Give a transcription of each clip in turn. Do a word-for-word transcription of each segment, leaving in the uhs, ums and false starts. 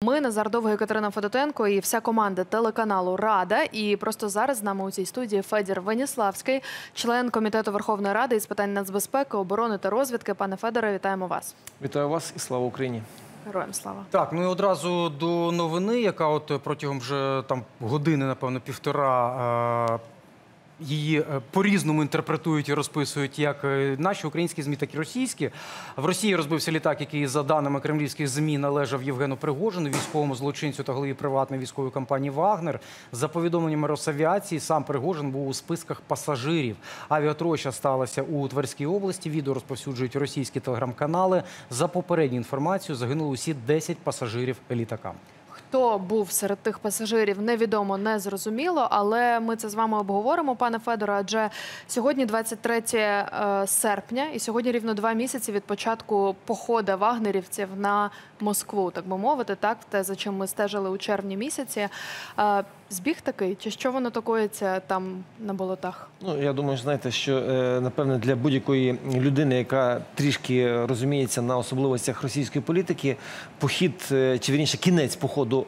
Ми, Назар Довгий, Катерина Федотенко і вся команда телеканалу «Рада». І просто зараз з нами у цій студії Федір Веніславський, член Комітету Верховної Ради із питань нацбезпеки, оборони та розвідки. Пане Федоре, вітаємо вас. Вітаю вас і слава Україні. Героям слава. Так, ну і одразу до новини, яка от протягом вже там години, напевно, півтора, її по-різному інтерпретують і розписують як наші українські ЗМІ, так і російські. В Росії розбився літак, який, за даними кремлівських ЗМІ, належав Євгену Пригожину, військовому злочинцю та голові приватної військової компанії «Вагнер». За повідомленнями Росавіації, сам Пригожин був у списках пасажирів. Авіатроща сталася у Тверській області. Відео розповсюджують російські телеграм-канали. За попередню інформацію, загинули усі десять пасажирів літака. Хто був серед тих пасажирів, невідомо, не зрозуміло, але ми це з вами обговоримо, пане Федоре, адже сьогодні двадцять третє серпня, і сьогодні рівно два місяці від початку походу вагнерівців на Москву, так би мовити, так, те, за чим ми стежили у червні місяці. Збіг такий? Чи що воно такоїться там на болотах? Ну, я думаю, знаєте, що, напевне, для будь-якої людини, яка трішки розуміється на особливостях російської політики, похід, чи вірніше кінець походу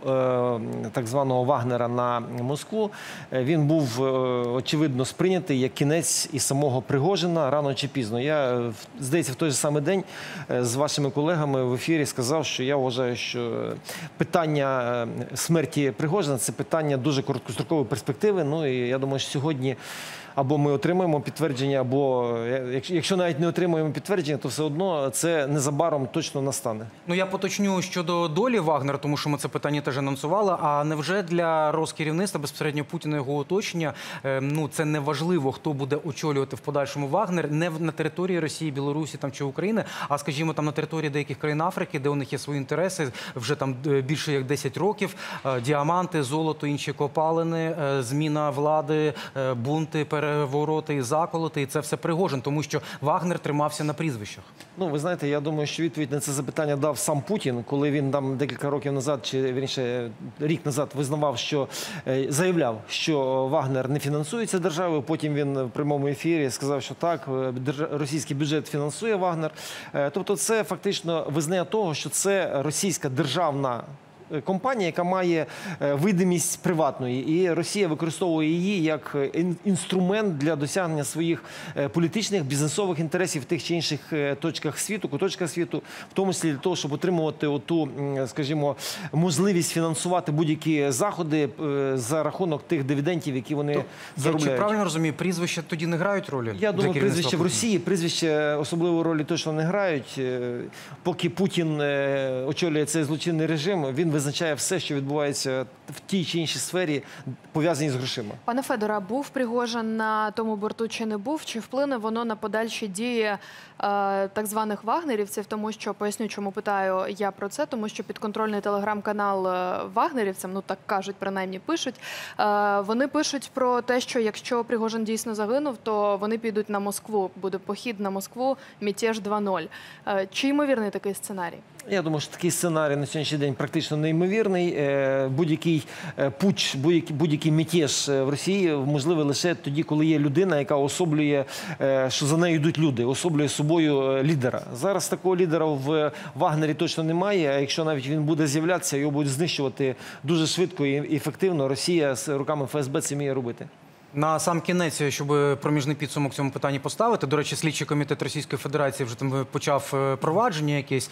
так званого Вагнера на Москву, він був, очевидно, сприйнятий як кінець і самого Пригожина рано чи пізно. Я, здається, в той же самий день з вашими колегами в ефірі сказав, що я вважаю, що питання смерті Пригожина – це питання дуже короткострокової перспективи. Ну і я думаю, що сьогодні або ми отримаємо підтвердження, або якщо навіть не отримаємо підтвердження, то все одно це незабаром точно настане. Ну, я поточню щодо долі Вагнера, тому що ми це питання теж анонсували. А невже для Роскерівництва, безпосередньо Путіна і його оточення, ну, це не важливо, хто буде очолювати в подальшому Вагнер, не на території Росії, Білорусі там, чи України, а, скажімо, там на території деяких країн Африки, де у них є свої інтереси, вже там більше як десять років, діаманти, золото, інші копалини, зміна влади, бунти, перевороти і заколоти, і це все Пригожин, тому що Вагнер тримався на прізвищах. Ну, ви знаєте, я думаю, що відповідь на це запитання дав сам Путін, коли він там декілька років назад, чи вірніше рік назад визнавав, що заявляв, що Вагнер не фінансується державою. Потім він в прямому ефірі сказав, що так, російський бюджет фінансує Вагнер. Тобто це фактично визнання того, що це російська державна компанія, яка має видимість приватної, і Росія використовує її як інструмент для досягнення своїх політичних, бізнесових інтересів в тих чи інших точках світу, куточках світу, в тому числі для того, щоб отримувати оту, скажімо, можливість фінансувати будь-які заходи за рахунок тих дивідендів, які вони То, заробляють. Я чи правильно розумію, прізвища тоді не грають ролі? Я думаю, прізвища в Росії, прізвища особливої ролі точно не грають. Поки Путін очолює цей злочинний режим, він визначає все, що відбувається в тій чи іншій сфері, пов'язані з грошима. Пане Федоре, був Пригожин на тому борту чи не був? Чи вплине воно на подальші дії е, так званих вагнерівців? Тому що, поясню, чому питаю я про це, тому що підконтрольний телеграм-канал вагнерівцям, ну так кажуть, принаймні пишуть, е, вони пишуть про те, що якщо Пригожин дійсно загинув, то вони підуть на Москву, буде похід на Москву, мятеж два нуль. Е, чи ймовірний такий сценарій? Я думаю, що такий сценарій на сьогоднішній день практично неймовірний. Будь-який путч, будь-який мятеж в Росії можливий лише тоді, коли є людина, яка особлює, що за нею йдуть люди, особлює собою лідера. Зараз такого лідера в Вагнері точно немає, а якщо навіть він буде з'являтися, його будуть знищувати дуже швидко і ефективно. Росія з руками Ф С Б це вміє робити. На сам кінець, щоб проміжний підсумок цьому питанні поставити, до речі, слідчий комітет Російської Федерації вже там почав провадження якесь,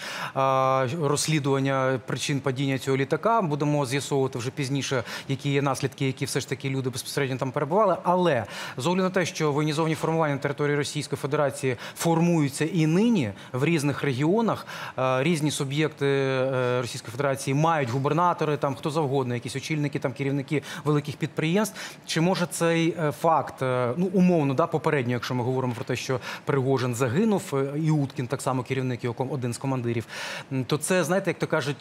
розслідування причин падіння цього літака. Будемо з'ясовувати вже пізніше, які є наслідки, які все ж таки люди безпосередньо там перебували. Але з огляду на те, що воєнізовані формування на території Російської Федерації формуються і нині в різних регіонах, різні суб'єкти Російської Федерації мають губернатори, там хто завгодно, якісь очільники, там керівники великих підприємств. Чи може цей факт, ну, умовно, да, попередньо, якщо ми говоримо про те, що Пригожин загинув, і Уткін, так само керівник, його один з командирів, то це, знаєте, як то кажуть,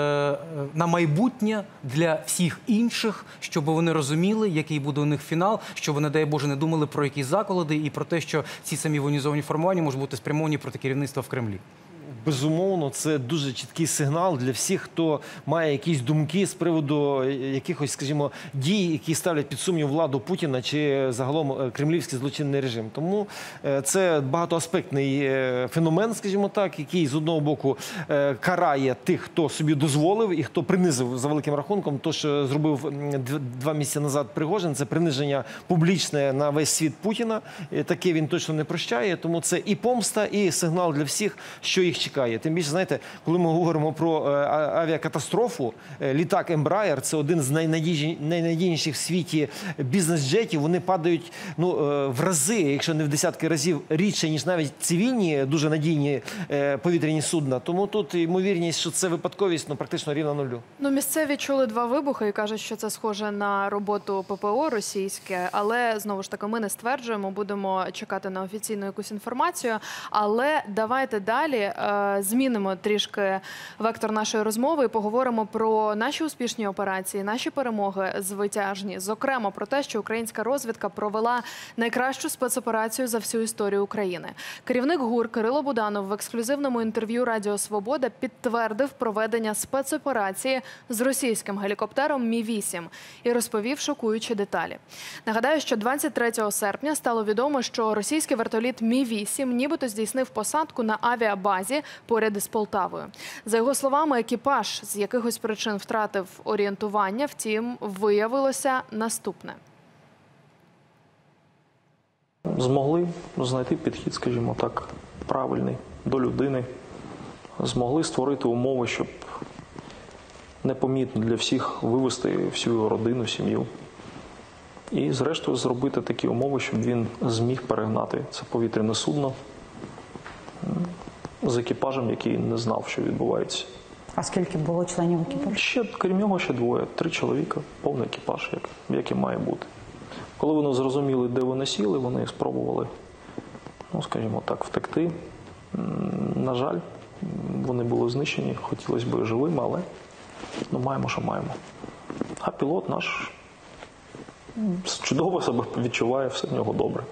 на майбутнє для всіх інших, щоб вони розуміли, який буде у них фінал, щоб вони, дай Боже, не думали про якісь заколоти і про те, що ці самі воєнізовані формування можуть бути спрямовані проти керівництва в Кремлі. безумовно, це дуже чіткий сигнал для всіх, хто має якісь думки з приводу якихось, скажімо, дій, які ставлять під сумнів владу Путіна чи загалом кремлівський злочинний режим. Тому це багатоаспектний феномен, скажімо так, який з одного боку карає тих, хто собі дозволив і хто принизив за великим рахунком то, що зробив два місяці назад Пригожин. Це приниження публічне на весь світ Путіна. Таке він точно не прощає. Тому це і помста, і сигнал для всіх, що їх чекає. Тим більше, знаєте, коли ми говоримо про авіакатастрофу, літак Embraer – це один з найнадійніших в світі бізнес-джетів. Вони падають ну, в рази, якщо не в десятки разів, рідше, ніж навіть цивільні, дуже надійні повітряні судна. Тому тут ймовірність, що це випадковість, ну, практично рівна нулю. Ну, місцеві чули два вибухи і кажуть, що це схоже на роботу ППО російське, але, знову ж таки, ми не стверджуємо, будемо чекати на офіційну якусь інформацію. Але давайте далі е, змінимо трішки вектор нашої розмови і поговоримо про наші успішні операції, наші перемоги звитяжні. Зокрема, про те, що українська розвідка провела найкращу спецоперацію за всю історію України. Керівник ГУР Кирило Буданов в ексклюзивному інтерв'ю Радіо Свобода підтвердив проведення спецоперації з російським гелікоптером Мі вісім і розповів шокуючі деталі. Нагадаю, що двадцять третього серпня стало відомо, що російський вертоліт Мі вісім нібито здійснив посадку на авіабазі поряд із Полтавою. За його словами, екіпаж з якихось причин втратив орієнтування, втім, виявилося наступне. Змогли знайти підхід, скажімо так, правильний до людини. Змогли створити умови, щоб непомітно для всіх вивести всю його родину, сім'ю. І, зрештою, зробити такі умови, щоб він зміг перегнати це повітряне судно з екіпажем, який не знав, що відбувається. А скільки було членів екіпажу? Ще, крім нього, ще двоє. Три чоловіка, повний екіпаж, як, як і має бути. Коли вони зрозуміли, де вони сіли, вони спробували, ну, скажімо так, втекти. На жаль, вони були знищені, хотілося б живими, але ну, маємо, що маємо. А пілот наш чудово себе відчуває, все в нього добре.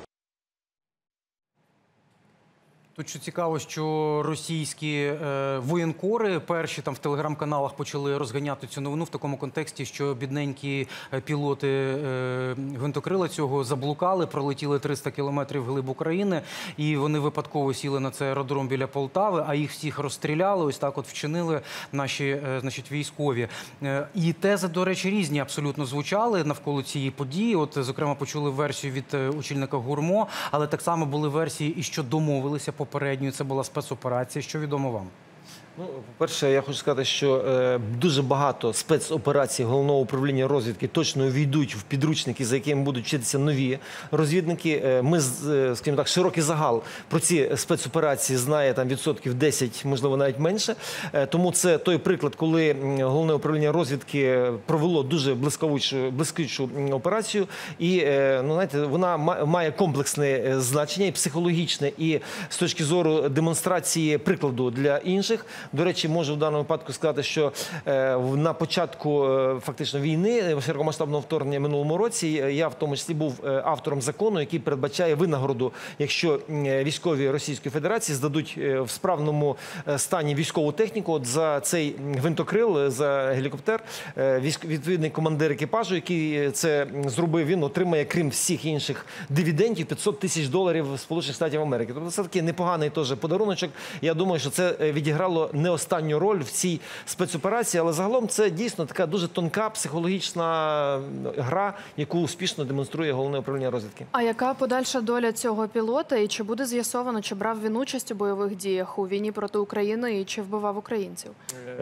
Тут що цікаво, що російські е, воєнкори перші там в телеграм-каналах почали розганяти цю новину в такому контексті, що бідненькі пілоти е, гвинтокрила цього заблукали, пролетіли триста кілометрів вглиб України, і вони випадково сіли на цей аеродром біля Полтави, а їх всіх розстріляли, ось так от вчинили наші е, значить, військові. Е, і тези, до речі, різні абсолютно звучали навколо цієї події. От, зокрема, почули версію від очільника ГУРМО, але так само були версії, і що домовилися попередньо, це була спецоперація. Що відомо вам? Ну, по-перше, я хочу сказати, що е, дуже багато спецоперацій Головного управління розвідки точно увійдуть в підручники, за якими будуть вчитися нові розвідники. Е, ми, е, скажімо так, широкий загал про ці спецоперації знає там відсотків десять, можливо, навіть менше. Е, тому це той приклад, коли Головне управління розвідки провело дуже блискавучу, блискучу операцію. І, е, ну, знаєте, вона має комплексне значення і психологічне, і з точки зору демонстрації прикладу для інших. До речі, можу в даному випадку сказати, що е, на початку е, фактично війни, широкомасштабного вторгнення в минулому році, я в тому числі був е, автором закону, який передбачає винагороду, якщо е, військові Російської Федерації здадуть е, в справному е, стані військову техніку. От за цей гвинтокрил, за гелікоптер, е, військ, відповідний командир екіпажу, який це зробив, він отримає, крім всіх інших дивідендів, п'ятсот тисяч доларів Сполучених Штатів Америки. Тобто це такий непоганий теж подаруночок. Я думаю, що це відіграло не останню роль в цій спецоперації, але загалом це дійсно така дуже тонка психологічна гра, яку успішно демонструє Головне управління розвідки. А яка подальша доля цього пілота і чи буде з'ясовано, чи брав він участь у бойових діях у війні проти України і чи вбивав українців?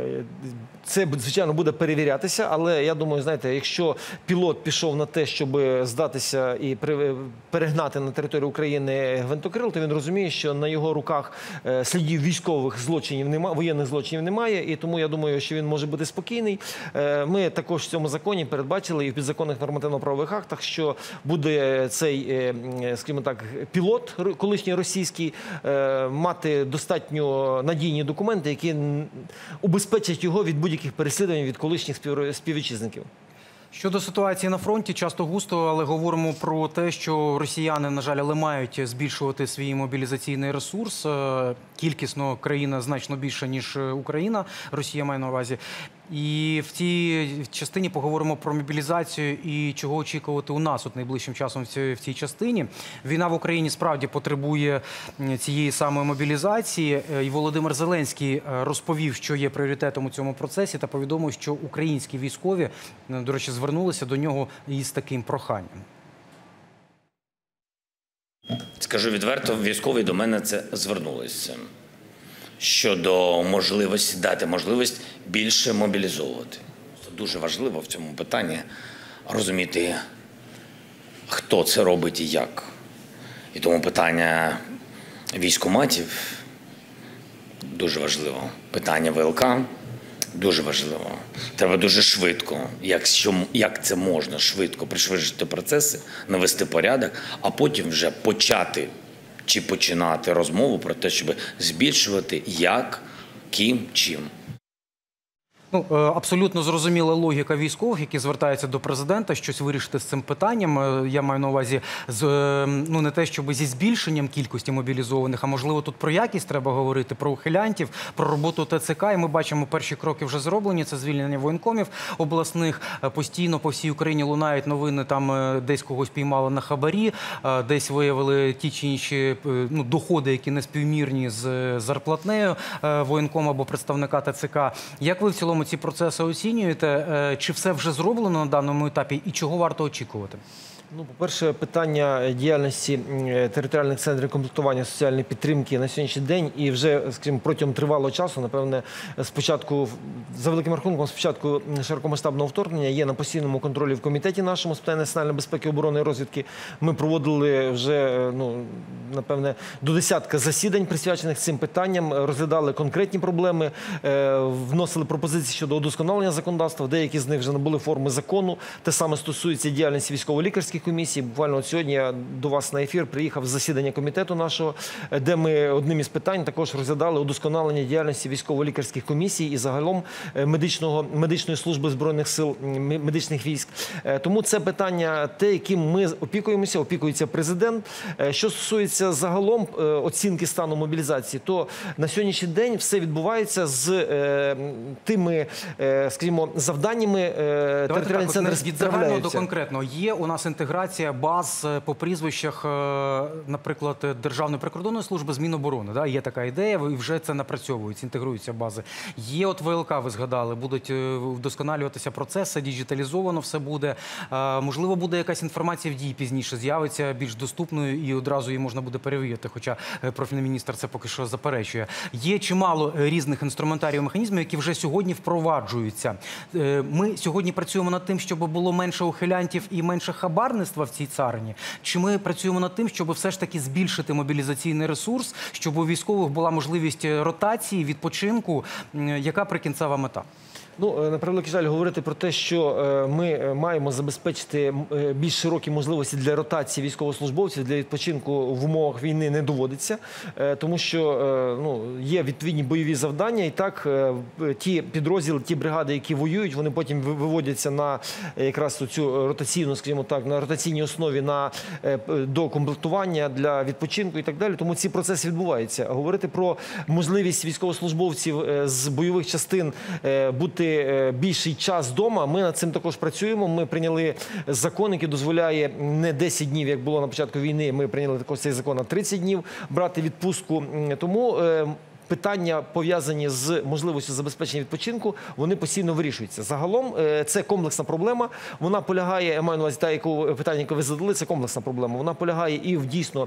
Це, звичайно, буде перевірятися, але я думаю, знаєте, якщо пілот пішов на те, щоб здатися і перегнати на територію України гвинтокрил, то він розуміє, що на його руках слідів військових злочинів немає, воєнних злочинів немає, і тому я думаю, що він може бути спокійний. Ми також в цьому законі передбачили і в підзаконних нормативно-правових актах, що буде цей, скажімо так, пілот, колишній російський, мати достатньо надійні документи, які убезпечать його від будь-яких переслідувань від колишніх співвітчизників. Щодо ситуації на фронті, часто густо, але говоримо про те, що росіяни, на жаль, але мають збільшувати свій мобілізаційний ресурс. Е, Кількісно країна значно більша, ніж Україна, Росія має на увазі. І в цій частині поговоримо про мобілізацію і чого очікувати у нас от найближчим часом в цій, в цій частині. Війна в Україні справді потребує цієї самої мобілізації. І Володимир Зеленський розповів, що є пріоритетом у цьому процесі, та повідомив, що українські військові, до речі, звернулися до нього із таким проханням. Скажу відверто, військові до мене це звернулися щодо можливості, дати можливість більше мобілізовувати. Це дуже важливо в цьому питанні розуміти, хто це робить і як. І тому питання військкоматів дуже важливо. Питання ВЛК дуже важливо. Треба дуже швидко, якщо, як це можна, швидко пришвидшити процеси, навести порядок, а потім вже почати чи починати розмову про те, щоб збільшувати як, ким, чим. Ну, абсолютно зрозуміла логіка військових, які звертаються до президента, щось вирішити з цим питанням. Я маю на увазі, з, ну, не те, щоб зі збільшенням кількості мобілізованих, а можливо тут про якість треба говорити, про ухилянтів, про роботу ТЦК. І ми бачимо, перші кроки вже зроблені. Це звільнення воєнкомів обласних. Постійно по всій Україні лунають новини, там десь когось піймали на хабарі, десь виявили ті чи інші, ну, доходи, які не співмірні з зарплатнею воєнкома або представника ТЦК. Як ви в цілому ці процеси оцінюєте? Чи все вже зроблено на даному етапі і чого варто очікувати? Ну, по-перше, питання діяльності територіальних центрів комплектування соціальної підтримки на сьогоднішній день і вже, скажімо, протягом тривалого часу, напевне, спочатку, за великим рахунком, спочатку широкомасштабного вторгнення є на постійному контролі в комітеті нашому з питань національної безпеки, оборони і розвідки. Ми проводили вже, ну, напевне, до десятка засідань, присвячених цим питанням, розглядали конкретні проблеми, вносили пропозиції щодо удосконалення законодавства, деякі з них вже набули форми закону. Те саме стосується діяльності військово-лікарських комісії. Буквально от сьогодні я до вас на ефір приїхав з засідання комітету нашого, де ми одним із питань також розглядали удосконалення діяльності військово-лікарських комісій і загалом медичного, медичної служби Збройних сил, медичних військ. Тому це питання те, яким ми опікуємося, опікується президент. Що стосується загалом оцінки стану мобілізації, то на сьогоднішній день все відбувається з тими, скажімо, завданнями територіальні центри від загального до конкретного. Є у нас інтеграція баз по прізвищах, наприклад, Державної прикордонної служби з Міноборони. Да? Є така ідея, і вже це напрацьовується, інтегруються бази. Є от ВЛК, ви згадали, будуть вдосконалюватися процеси, діджиталізовано все буде. Можливо, буде якась інформація в дії пізніше, з'явиться більш доступною і одразу її можна буде перевірити, хоча профільний міністр це поки що заперечує. Є чимало різних інструментарів, механізмів, які вже сьогодні впроваджуються. Ми сьогодні працюємо над тим, щоб було менше ухилянтів і менше хабарництва в цій царині? Чи ми працюємо над тим, щоб все ж таки збільшити мобілізаційний ресурс, щоб у військових була можливість ротації, відпочинку? Яка прикінцева мета? Ну, на превеликий жаль, говорити про те, що ми маємо забезпечити більш широкі можливості для ротації військовослужбовців, для відпочинку в умовах війни не доводиться, тому що, ну, є відповідні бойові завдання, і так ті підрозділи, ті бригади, які воюють, вони потім виводяться на якраз цю ротаційну, скажімо так, на ротаційній основі на докомплектування для відпочинку і так далі. Тому ці процеси відбуваються. Говорити про можливість військовослужбовців з бойових частин бути більший час вдома, ми над цим також працюємо. Ми прийняли закон, який дозволяє не десять днів, як було на початку війни, ми прийняли також цей закон на тридцять днів брати відпустку. Тому питання, пов'язані з можливістю забезпечення відпочинку, вони постійно вирішуються. Загалом це комплексна проблема. Вона полягає, я маю на увазі те, яку питання, яке ви задали, це комплексна проблема. Вона полягає і в, дійсно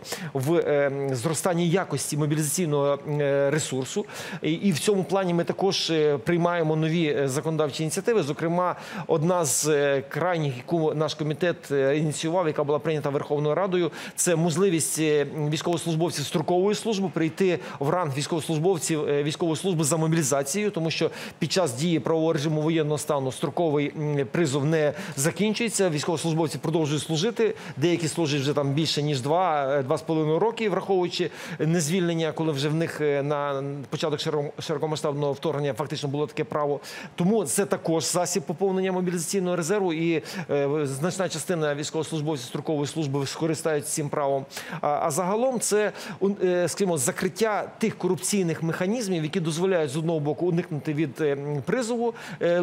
в зростанні якості мобілізаційного ресурсу. І в цьому плані ми також приймаємо нові законодавчі ініціативи. Зокрема, одна з крайніх, яку наш комітет ініціював, яка була прийнята Верховною Радою, це можливість військовослужбовців строкової служби прийти в ранг військовослужбовців військовослужбовців військової служби за мобілізацією, тому що під час дії правового режиму воєнного стану строковий призов не закінчується. Військовослужбовці продовжують служити. Деякі служать вже там більше ніж два, два з половиною роки, враховуючи незвільнення, коли вже в них на початок широкомасштабного вторгнення фактично було таке право. Тому це також засіб поповнення мобілізаційного резерву, і значна частина військовослужбовців строкової служби скористаються цим правом. А загалом це, скажімо, закриття тих корупційних механізмів, які дозволяють з одного боку уникнути від призову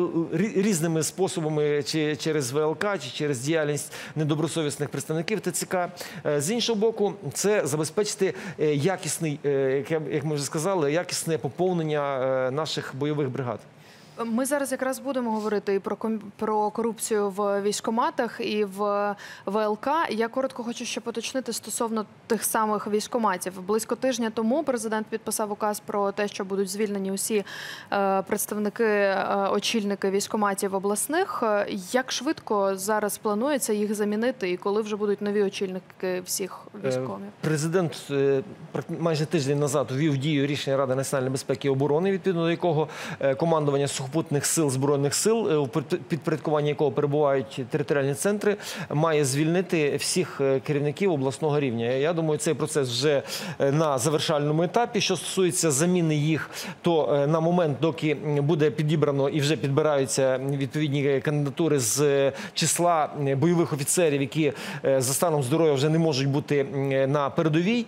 різними способами, чи через ВЛК, чи через діяльність недобросовісних представників ТЦК. З іншого боку, це забезпечити якісний, як ми вже сказали, якісне поповнення наших бойових бригад. Ми зараз якраз будемо говорити і про, про корупцію в військкоматах, і в ВЛК. Я коротко хочу ще поточнити стосовно тих самих військкоматів. Близько тижня тому президент підписав указ про те, що будуть звільнені усі е, представники, е, очільники військкоматів обласних. Як швидко зараз планується їх замінити і коли вже будуть нові очільники всіх військкомів? Президент е, майже тиждень назад ввів в дію рішення Ради національної безпеки і оборони, відповідно до якого е, командування сухопутних сил Збройних сил, у підпорядкуванні якого перебувають територіальні центри, має звільнити всіх керівників обласного рівня. Я думаю, цей процес вже на завершальному етапі. Що стосується заміни їх, то на момент, доки буде підібрано і вже підбираються відповідні кандидатури з числа бойових офіцерів, які за станом здоров'я вже не можуть бути на передовій,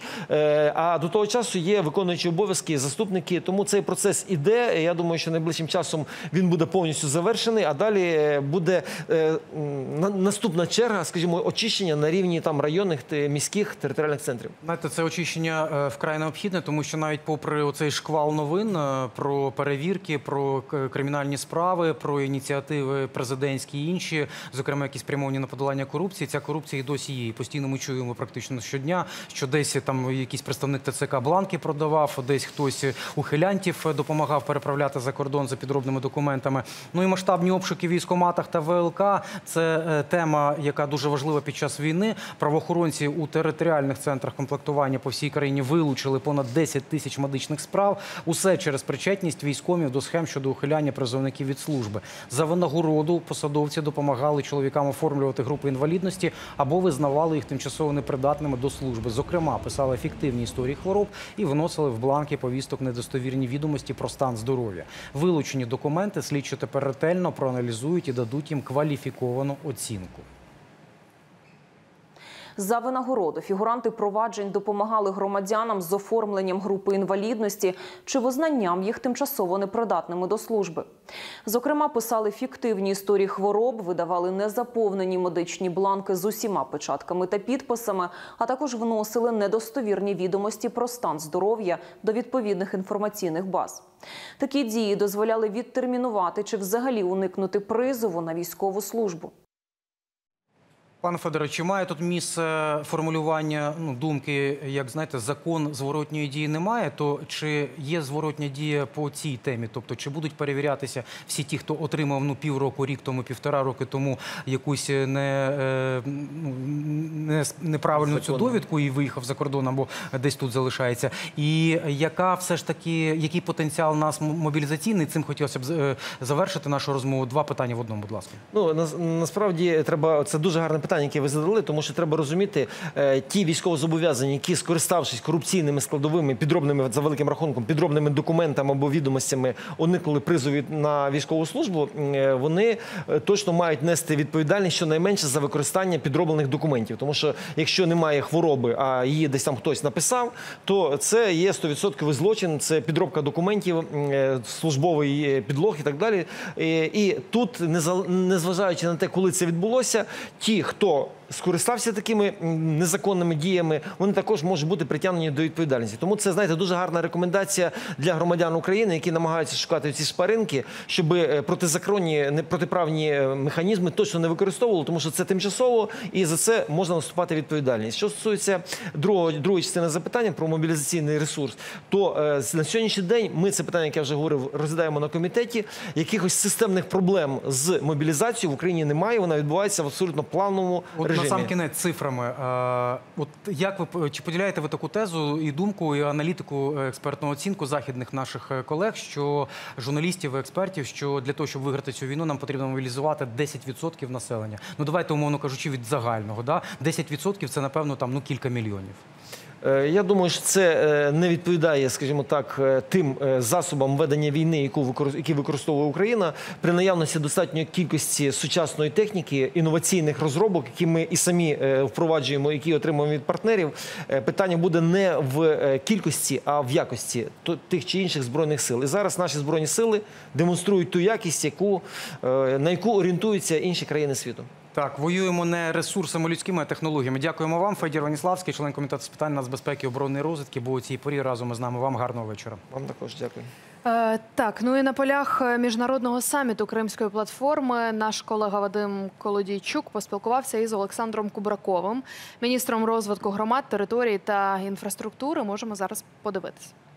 а до того часу є виконуючі обов'язки, заступники, тому цей процес іде. Я думаю, що найближчим часом він буде повністю завершений, а далі буде е, наступна черга, скажімо, очищення на рівні там районних, міських, територіальних центрів. Знаєте, це очищення е, вкрай необхідне, тому що навіть попри оцей шквал новин е, про перевірки, про кримінальні справи, про ініціативи президентські і інші, зокрема, які спрямовані на подолання корупції, ця корупція і досі є. І постійно ми чуємо практично щодня, що десь там якийсь представник ТЦК бланки продавав, десь хтось ухилянтів допомагав переправляти за кордон за підробними документами. Ну і масштабні обшуки в військкоматах та ВЛК – це тема, яка дуже важлива під час війни. Правоохоронці у територіальних центрах комплектування по всій країні вилучили понад десять тисяч медичних справ. Усе через причетність військкомів до схем щодо ухиляння призовників від служби. За винагороду посадовці допомагали чоловікам оформлювати групи інвалідності або визнавали їх тимчасово непридатними до служби. Зокрема, писали фіктивні історії хвороб і вносили в бланки повісток недостовірні відомості про стан здоров'я. Вилучені документи слідчі тепер ретельно проаналізують і дадуть їм кваліфіковану оцінку. За винагороду фігуранти проваджень допомагали громадянам з оформленням групи інвалідності чи визнанням їх тимчасово непридатними до служби. Зокрема, писали фіктивні історії хвороб, видавали незаповнені медичні бланки з усіма печатками та підписами, а також вносили недостовірні відомості про стан здоров'я до відповідних інформаційних баз. Такі дії дозволяли відтермінувати чи взагалі уникнути призову на військову службу. Пане Федоре, чи має тут місце формулювання ну, думки, як, знаєте, закон зворотньої дії немає, то чи є зворотня дія по цій темі? Тобто, чи будуть перевірятися всі ті, хто отримав ну, півроку, рік тому, півтора роки тому якусь не, е, не, неправильну цю довідку і виїхав за кордон або десь тут залишається? І яка все ж таки, який потенціал нас мобілізаційний? Цим хотілося б завершити нашу розмову. Два питання в одному, будь ласка. Ну, на, насправді, треба, це дуже гарне питання. Питання, яке ви задали, тому що треба розуміти, е, ті військовозобов'язані, які, скориставшись корупційними складовими, підробними, за великим рахунком, підробними документами або відомостями, уникнули призову на військову службу, е, вони точно мають нести відповідальність щонайменше за використання підроблених документів. Тому що, якщо немає хвороби, а її десь там хтось написав, то це є сто відсотків злочин, це підробка документів, е, службовий підлог і так далі. Е, і тут, незважаючи на те, коли це відбулося, ті, хто Хто скористався такими незаконними діями, вони також можуть бути притягнені до відповідальності. Тому це, знаєте, дуже гарна рекомендація для громадян України, які намагаються шукати ці шпаринки, щоб протизаконні, протиправні механізми точно не використовували, тому що це тимчасово і за це можна наступати відповідальність. Що стосується другого, другої частини запитання про мобілізаційний ресурс, то е, на сьогоднішній день ми це питання, яке я вже говорив, розглядаємо на комітеті. Якихось системних проблем з мобілізацією в Україні немає, вона відбувається в абсолютно плановому режимі. режимі. На сам кінець цифрами. Е, От як ви чи поділяєте ви таку тезу і думку, і аналітику, е, експертну оцінку західних наших е, колег, що журналістів і експертів, що для того, щоб виграти цю війну, нам потрібно мобілізувати десять відсотків населення. Ну давайте, умовно кажучи, від загального. Да? десять відсотків – це, напевно, там, ну, кілька мільйонів. Е, Я думаю, що це е, не відповідає, скажімо так, е, тим е, засобам ведення війни, яку викор- які використовує Україна. При наявності достатньої кількості сучасної техніки, інноваційних розробок, які ми і самі е, впроваджуємо, які отримуємо від партнерів, е, питання буде не в е, кількості, а в якості то- тих чи інших збройних сил. І зараз наші збройні сили демонструють ту якість, яку, е, на яку орієнтуються інші країни світу. Так, воюємо не ресурсами людськими, а технологіями. Дякуємо вам. Федір Веніславський, член комітету з питань нацбезпеки і оборонної розвідки, був у цій порі разом із нами. Вам гарного вечора. Вам також дякую. Е, Так, ну і на полях міжнародного саміту Кримської платформи наш колега Вадим Колодійчук поспілкувався із Олександром Кубраковим, міністром розвитку громад, територій та інфраструктури. Можемо зараз подивитися.